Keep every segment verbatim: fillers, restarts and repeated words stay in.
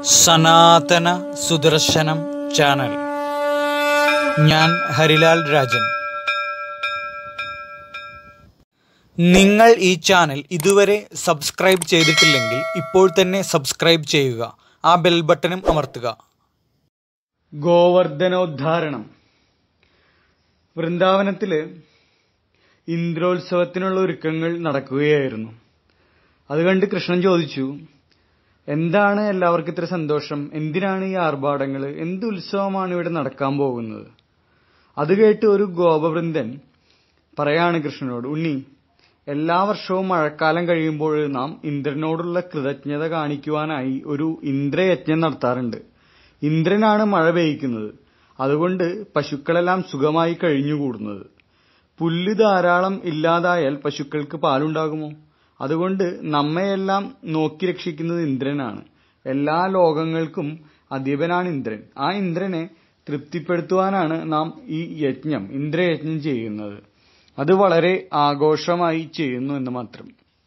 സനാതന സുദർശനം ചാനൽ. ഞാൻ ഹരിലാൽ രാജൻ. നിങ്ങൾ ഈ ചാനൽ ഇതുവരെ സബ്സ്ക്രൈബ് ചെയ്തിട്ടില്ലെങ്കിൽ ഇപ്പോൾ തന്നെ സബ്സ്ക്രൈബ് ചെയ്യുക, ആ ബെൽ ബട്ടണും അമർത്തുക. ഗോവർദ്ധനോദ്ധാരണം. വൃന്ദാവനത്തില് ഇന്ദ്രോത്സവത്തിനുള്ള ഒരുക്കങ്ങൾ നടക്കുകയായിരുന്നു. അത് കണ്ട് കൃഷ്ണൻ ചോദിച്ചു, എന്താണ് എല്ലാവർക്കും ഇത്ര സന്തോഷം? എന്തിനാണ് ഈ ആർഭാടങ്ങൾ? എന്ത് ഉത്സവമാണ് ഇവിടെ നടക്കാൻ പോകുന്നത്? അത് കേട്ട് ഒരു ഗോപവൃന്ദൻ പറയാണ് കൃഷ്ണനോട്, ഉണ്ണി, എല്ലാ വർഷവും മഴക്കാലം കഴിയുമ്പോൾ നാം ഇന്ദ്രനോടുള്ള കൃതജ്ഞത കാണിക്കുവാനായി ഒരു ഇന്ദ്രയജ്ഞം നടത്താറുണ്ട്. ഇന്ദ്രനാണ് മഴ പെയ്യ്ക്കുന്നത്. അതുകൊണ്ട് പശുക്കളെല്ലാം സുഖമായി കഴിഞ്ഞുകൂടുന്നത്. പുല്ല് ധാരാളം ഇല്ലാതായാൽ പശുക്കൾക്ക് പാലുണ്ടാകുമോ? അതുകൊണ്ട് നമ്മയെല്ലാം നോക്കി രക്ഷിക്കുന്നത് ഇന്ദ്രനാണ്. എല്ലാ ലോകങ്ങൾക്കും അധിപനാണ് ഇന്ദ്രൻ. ആ ഇന്ദ്രനെ തൃപ്തിപ്പെടുത്തുവാനാണ് നാം ഈ യജ്ഞം, ഇന്ദ്രയജ്ഞം ചെയ്യുന്നത്. അത് വളരെ ആഘോഷമായി ചെയ്യുന്നു എന്ന് മാത്രം.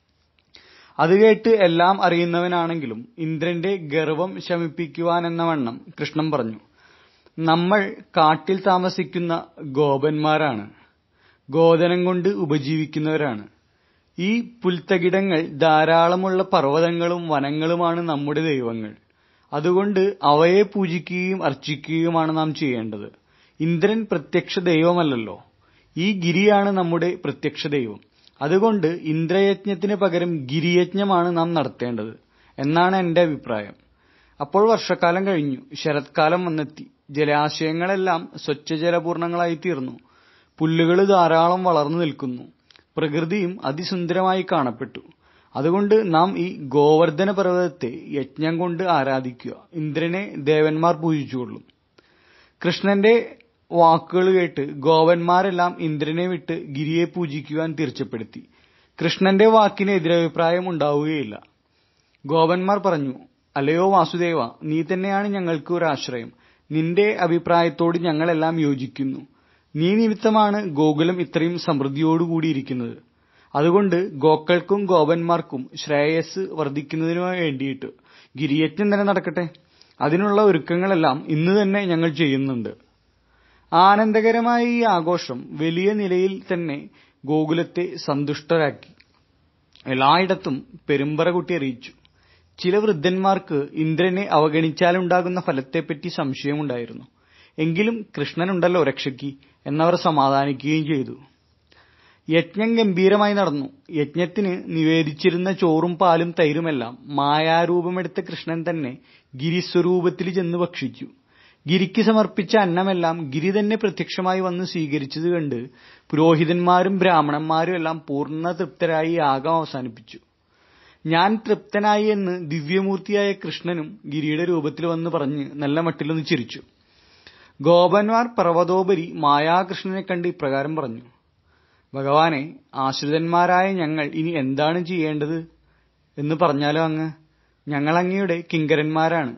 അത് കേട്ട് എല്ലാം അറിയുന്നവനാണെങ്കിലും ഇന്ദ്രന്റെ ഗർവം ശമിപ്പിക്കുവാനെന്ന വണ്ണം കൃഷ്ണൻ പറഞ്ഞു, നമ്മൾ കാട്ടിൽ താമസിക്കുന്ന ഗോപന്മാരാണ്. ഗോധനം കൊണ്ട് ഉപജീവിക്കുന്നവരാണ്. ഈ പുൽത്തകിടങ്ങൾ, ധാരാളമുള്ള പർവ്വതങ്ങളും വനങ്ങളുമാണ് നമ്മുടെ ദൈവങ്ങൾ. അതുകൊണ്ട് അവയെ പൂജിക്കുകയും അർച്ചിക്കുകയുമാണ് നാം ചെയ്യേണ്ടത്. ഇന്ദ്രൻ പ്രത്യക്ഷ ദൈവമല്ലല്ലോ. ഈ ഗിരിയാണ് നമ്മുടെ പ്രത്യക്ഷ ദൈവം. അതുകൊണ്ട് ഇന്ദ്രയജ്ഞത്തിന് പകരം ഗിരിയജ്ഞമാണ് നാം നടത്തേണ്ടത് എന്നാണ് എന്റെ അഭിപ്രായം. അപ്പോൾ വർഷക്കാലം കഴിഞ്ഞു. ശരത്കാലം വന്നെത്തി. ജലാശയങ്ങളെല്ലാം സ്വച്ഛജലപൂർണങ്ങളായി തീർന്നു. പുല്ലുകൾ ധാരാളം വളർന്നു നിൽക്കുന്നു. പ്രകൃതിയും അതിസുന്ദരമായി കാണപ്പെട്ടു. അതുകൊണ്ട് നാം ഈ ഗോവർദ്ധന പർവ്വതത്തെ യജ്ഞം കൊണ്ട് ആരാധിക്കുക. ഇന്ദ്രനെ ദേവന്മാർ പൂജിച്ചുകൊള്ളും. കൃഷ്ണന്റെ വാക്കുകൾ കേട്ട് ഗോപന്മാരെല്ലാം ഇന്ദ്രനെ വിട്ട് ഗിരിയെ പൂജിക്കുവാൻ തീർച്ചപ്പെടുത്തി. കൃഷ്ണന്റെ വാക്കിന് എതിരഭിപ്രായം ഉണ്ടാവുകയില്ല. ഗോപന്മാർ പറഞ്ഞു, അല്ലയോ വാസുദേവ, നീ തന്നെയാണ് ഞങ്ങൾക്ക് ഒരു ആശ്രയം. നിന്റെ അഭിപ്രായത്തോട് ഞങ്ങളെല്ലാം യോജിക്കുന്നു. നീ നിമിത്തമാണ് ഗോകുലം ഇത്രയും സമൃദ്ധിയോടുകൂടിയിരിക്കുന്നത്. അതുകൊണ്ട് ഗോക്കൾക്കും ഗോപന്മാർക്കും ശ്രേയസ് വർദ്ധിക്കുന്നതിനു വേണ്ടിയിട്ട് ഗിരിയജ്ഞം തന്നെ നടക്കട്ടെ. അതിനുള്ള ഒരുക്കങ്ങളെല്ലാം ഇന്ന് തന്നെ ഞങ്ങൾ ചെയ്യുന്നുണ്ട്. ആനന്ദകരമായ ഈ ആഘോഷം വലിയ നിലയിൽ തന്നെ ഗോകുലത്തെ സന്തുഷ്ടരാക്കി. എല്ലായിടത്തും പെരുമ്പറ കൂട്ടി അറിയിച്ചു. ചില വൃദ്ധന്മാർക്ക് ഇന്ദ്രനെ അവഗണിച്ചാലുണ്ടാകുന്ന ഫലത്തെപ്പറ്റി സംശയമുണ്ടായിരുന്നു. എങ്കിലും കൃഷ്ണനുണ്ടല്ലോ രക്ഷയ്ക്ക് എന്നവർ സമാധാനിക്കുകയും ചെയ്തു. യജ്ഞം ഗംഭീരമായി നടന്നു. യജ്ഞത്തിന് നിവേദിച്ചിരുന്ന ചോറും പാലും തൈരുമെല്ലാം മായാരൂപമെടുത്ത കൃഷ്ണൻ തന്നെ ഗിരിസ്വരൂപത്തിൽ ചെന്ന് ഭക്ഷിച്ചു. ഗിരിക്ക് സമർപ്പിച്ച അന്നമെല്ലാം ഗിരി തന്നെ പ്രത്യക്ഷമായി വന്ന് സ്വീകരിച്ചത് കണ്ട് പുരോഹിതന്മാരും ബ്രാഹ്മണന്മാരും എല്ലാം പൂർണ്ണ തൃപ്തരായി യാഗം അവസാനിപ്പിച്ചു. ഞാൻ തൃപ്തനായി എന്ന് ദിവ്യമൂർത്തിയായ കൃഷ്ണനും ഗിരിയുടെ രൂപത്തിൽ വന്ന് പറഞ്ഞ് നല്ല മട്ടിലൊന്ന് ചിരിച്ചു. ഗോപന്മാർ പർവ്വതോപരി മായാകൃഷ്ണനെ കണ്ട് ഇപ്രകാരം പറഞ്ഞു, ഭഗവാനെ, ആശ്രിതന്മാരായ ഞങ്ങൾ ഇനി എന്താണ് ചെയ്യേണ്ടത് എന്ന് പറഞ്ഞാലോ അങ്ങ്? ഞങ്ങൾ അങ്ങയുടെ കിങ്കരന്മാരാണ്.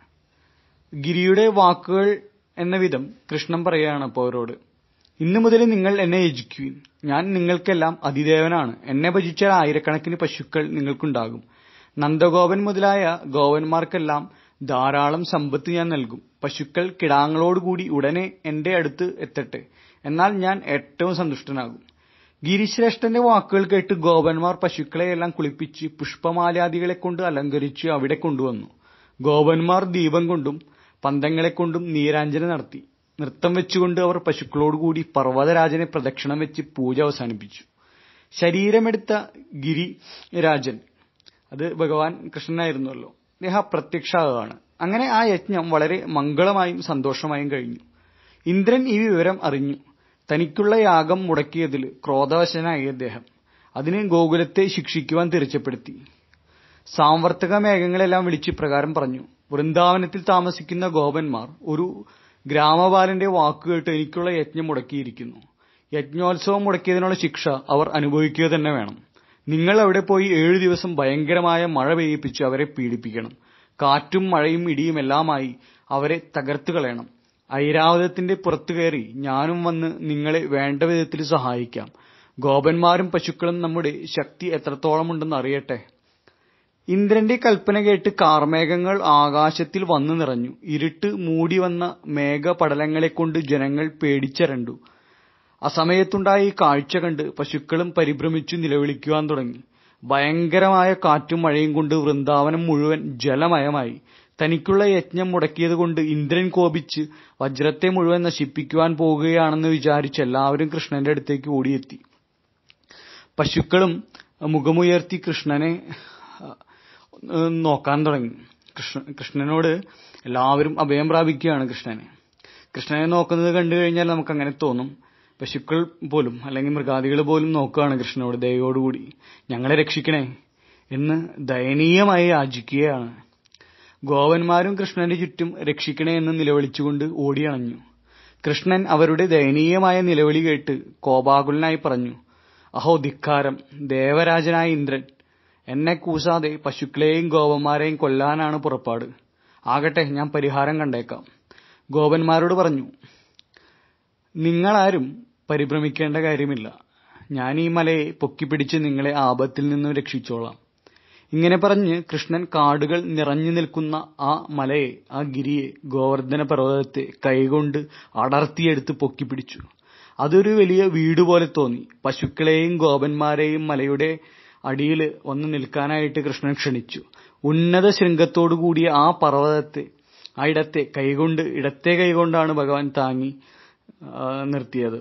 ഗിരിയുടെ വാക്കുകൾ എന്ന വിധം കൃഷ്ണൻ പറയുകയാണ് അപ്പോൾ അവരോട്, ഇന്നു മുതൽ നിങ്ങൾ എന്നെ യജിക്കുവിൻ. ഞാൻ നിങ്ങൾക്കെല്ലാം അതിദേവനാണ്. എന്നെ ഭജിച്ചാൽ ആയിരക്കണക്കിന് പശുക്കൾ നിങ്ങൾക്കുണ്ടാകും. നന്ദഗോപൻ മുതലായ ഗോപന്മാർക്കെല്ലാം ധാരാളം സമ്പത്ത് ഞാൻ നൽകും. പശുക്കൾ കിടാങ്ങളോടുകൂടി ഉടനെ എന്റെ അടുത്ത് എത്തട്ടെ. എന്നാൽ ഞാൻ ഏറ്റവും സന്തുഷ്ടനാകും. ഗിരിശ്രേഷ്ഠന്റെ വാക്കുകൾ കേട്ട് ഗോപന്മാർ പശുക്കളെയെല്ലാം കുളിപ്പിച്ച് പുഷ്പമാലാദികളെ കൊണ്ട് അലങ്കരിച്ച് അവിടെ കൊണ്ടുവന്നു. ഗോപന്മാർ ദീപം കൊണ്ടും പന്തങ്ങളെക്കൊണ്ടും നീരാഞ്ജന നടത്തി. നൃത്തം വെച്ചുകൊണ്ട് അവർ പശുക്കളോടുകൂടി പർവ്വതരാജനെ പ്രദക്ഷിണം വെച്ച് പൂജ അവസാനിപ്പിച്ചു. ശരീരമെടുത്ത ഗിരിരാജൻ, അത് ഭഗവാൻ കൃഷ്ണനായിരുന്നല്ലോ, അദ്ദേഹം അപ്രത്യക്ഷമാണ്. അങ്ങനെ ആ യജ്ഞം വളരെ മംഗളമായും സന്തോഷമായും കഴിഞ്ഞു. ഇന്ദ്രൻ ഈ വിവരം അറിഞ്ഞു. തനിക്കുള്ള യാഗം മുടക്കിയതിൽ ക്രോധവശനായി അദ്ദേഹം അതിന് ഗോകുലത്തെ ശിക്ഷിക്കുവാൻ തീർച്ചപ്പെടുത്തി. സാംവർത്തക മേഘങ്ങളെല്ലാം വിളിച്ച് പ്രകാരം പറഞ്ഞു, വൃന്ദാവനത്തിൽ താമസിക്കുന്ന ഗോപന്മാർ ഒരു ഗ്രാമപാലന്റെ വാക്കുകേട്ട് എനിക്കുള്ള യജ്ഞം മുടക്കിയിരിക്കുന്നു. യജ്ഞോത്സവം മുടക്കിയതിനുള്ള ശിക്ഷ അവർ അനുഭവിക്കുക തന്നെ വേണം. നിങ്ങൾ അവിടെ പോയി ഏഴു ദിവസം ഭയങ്കരമായ മഴ പെയ്യിപ്പിച്ച് അവരെ പീഡിപ്പിക്കണം. കാറ്റും മഴയും ഇടിയും എല്ലാമായി അവരെ തകർത്തു കളയണം. ഐരാവതത്തിന്റെ പുറത്തു കയറി ഞാനും വന്ന് നിങ്ങളെ വേണ്ട വിധത്തിൽ സഹായിക്കാം. ഗോപന്മാരും പശുക്കളും നമ്മുടെ ശക്തി എത്രത്തോളമുണ്ടെന്ന് അറിയട്ടെ. ഇന്ദ്രന്റെ കൽപ്പന കേട്ട് കാർമേഘങ്ങൾ ആകാശത്തിൽ വന്നു നിറഞ്ഞു. ഇരുട്ട് മൂടി വന്ന മേഘപടലങ്ങളെക്കൊണ്ട് ജനങ്ങൾ പേടിച്ചരണ്ടു. അസമയത്തുണ്ടായ ഈ കാഴ്ച കണ്ട് പശുക്കളും പരിഭ്രമിച്ചു നിലവിളിക്കുവാൻ തുടങ്ങി. ഭയങ്കരമായ കാറ്റും മഴയും കൊണ്ട് വൃന്ദാവനം മുഴുവൻ ജലമയമായി. തനിക്കുള്ള യജ്ഞം മുടക്കിയതുകൊണ്ട് ഇന്ദ്രൻ കോപിച്ച് വജ്രത്തെ മുഴുവൻ നശിപ്പിക്കുവാൻ പോകുകയാണെന്ന് വിചാരിച്ച് എല്ലാവരും കൃഷ്ണന്റെ അടുത്തേക്ക് ഓടിയെത്തി. പശുക്കളും മുഖമുയർത്തി കൃഷ്ണനെ നോക്കാൻ തുടങ്ങി. കൃഷ്ണ കൃഷ്ണനോട് എല്ലാവരും അഭയം പ്രാപിക്കുകയാണ്. കൃഷ്ണനെ കൃഷ്ണനെ നോക്കുന്നത് കണ്ടു കഴിഞ്ഞാൽ നമുക്ക് അങ്ങനെ തോന്നും. പശുക്കൾ പോലും അല്ലെങ്കിൽ മൃഗാദികൾ പോലും നോക്കുകയാണ് കൃഷ്ണനോട് ദയോടുകൂടി. ഞങ്ങളെ രക്ഷിക്കണേ എന്ന് ദയനീയമായി യാചിക്കുകയാണ്. ഗോവന്മാരും കൃഷ്ണന്റെ ചുറ്റും രക്ഷിക്കണേ എന്ന് നിലവിളിച്ചുകൊണ്ട് ഓടിയണഞ്ഞു. കൃഷ്ണൻ അവരുടെ ദയനീയമായ നിലവിളി കേട്ട് കോപാകുലനായി പറഞ്ഞു, അഹോ ധിക്കാരം! ദേവരാജനായ ഇന്ദ്രൻ എന്നെ കൂസാതെ പശുക്കളെയും ഗോപന്മാരെയും കൊല്ലാനാണ് പുറപ്പാട്. ആകട്ടെ, ഞാൻ പരിഹാരം കണ്ടേക്കാം. ഗോപന്മാരോട് പറഞ്ഞു, നിങ്ങളാരും പരിഭ്രമിക്കേണ്ട കാര്യമില്ല. ഞാൻ ഈ മലയെ പൊക്കിപ്പിടിച്ച് നിങ്ങളെ ആപത്തിൽ നിന്നും രക്ഷിച്ചോളാം. ഇങ്ങനെ പറഞ്ഞ് കൃഷ്ണൻ കാടുകൾ നിറഞ്ഞു നിൽക്കുന്ന ആ മലയെ, ആ ഗിരിയെ, ഗോവർദ്ധന പർവ്വതത്തെ കൈകൊണ്ട് അടർത്തിയെടുത്ത് പൊക്കിപ്പിടിച്ചു. അതൊരു വലിയ വീട് പോലെ തോന്നി. പശുക്കളെയും ഗോപന്മാരെയും മലയുടെ അടിയിൽ വന്ന് നിൽക്കാനായിട്ട് കൃഷ്ണൻ ക്ഷണിച്ചു. ഉന്നത ശൃംഗത്തോടു കൂടിയ ആ പർവ്വതത്തെ, ആ ഇടത്തെ കൈകൊണ്ട് ഇടത്തെ കൈകൊണ്ടാണ് ഭഗവാൻ താങ്ങി നിർത്തിയത്.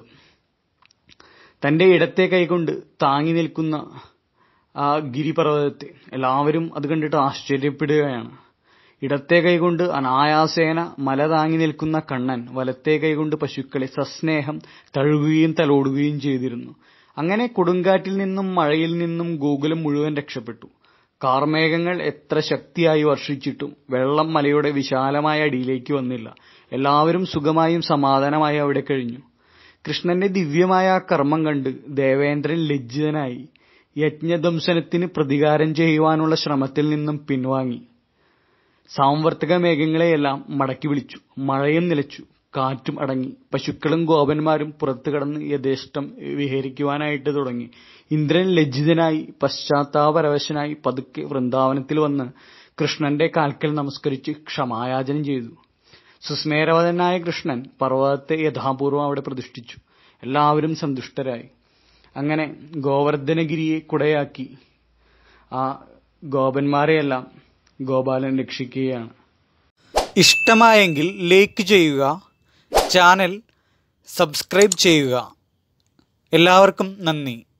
തന്റെ ഇടത്തെ കൈകൊണ്ട് താങ്ങി നിൽക്കുന്ന ആ ഗിരിപർവ്വതത്തെ എല്ലാവരും അത് കണ്ടിട്ട് ആശ്ചര്യപ്പെടുകയാണ്. ഇടത്തെ കൈകൊണ്ട് അനായാസേന മല താങ്ങി നിൽക്കുന്ന കണ്ണൻ വലത്തെ കൈകൊണ്ട് പശുക്കളെ സസ്നേഹം തഴുകുകയും തലോടുകയും ചെയ്തിരുന്നു. അങ്ങനെ കൊടുങ്കാറ്റിൽ നിന്നും മഴയിൽ നിന്നും ഗോകുലം മുഴുവൻ രക്ഷപ്പെട്ടു. കാർമേഘങ്ങൾ എത്ര ശക്തിയായി വർഷിച്ചിട്ടും വെള്ളം മലയുടെ വിശാലമായ അടിയിലേക്ക് വന്നില്ല. എല്ലാവരും സുഖമായും സമാധാനമായി അവിടെ കഴിഞ്ഞു. കൃഷ്ണന്റെ ദിവ്യമായ ആ കർമ്മം കണ്ട് ദേവേന്ദ്രൻ ലജ്ജിതനായി യജ്ഞദംസനത്തിന് പ്രതികാരം ചെയ്യുവാനുള്ള ശ്രമത്തിൽ നിന്നും പിൻവാങ്ങി. സാംവർത്തക മേഘങ്ങളെയെല്ലാം മടക്കി വിളിച്ചു. മഴയും നിലച്ചു, കാറ്റും അടങ്ങി. പശുക്കളും ഗോപന്മാരും പുറത്തു കടന്ന് യഥേഷ്ടം വിഹരിക്കുവാനായിട്ട് തുടങ്ങി. ഇന്ദ്രൻ ലജ്ജിതനായി പശ്ചാത്താപരവശനായി പതുക്കെ വൃന്ദാവനത്തിൽ വന്ന് കൃഷ്ണന്റെ കാൽക്കൽ നമസ്കരിച്ച് ക്ഷമായാചനം ചെയ്തു. സുസ്മേരവദനായ കൃഷ്ണൻ പർവ്വതത്തെ യഥാപൂർവം അവിടെ പ്രതിഷ്ഠിച്ചു. എല്ലാവരും സന്തുഷ്ടരായി. അങ്ങനെ ഗോവർദ്ധനഗിരിയെ കുടയാക്കി ആ ഗോപന്മാരെയെല്ലാം ഗോപാലൻ രക്ഷിക്കുകയാണ്. ഇഷ്ടമായെങ്കിൽ ലൈക്ക് ചെയ്യുക, ചാനൽ സബ്സ്ക്രൈബ് ചെയ്യുക. എല്ലാവർക്കും നന്ദി.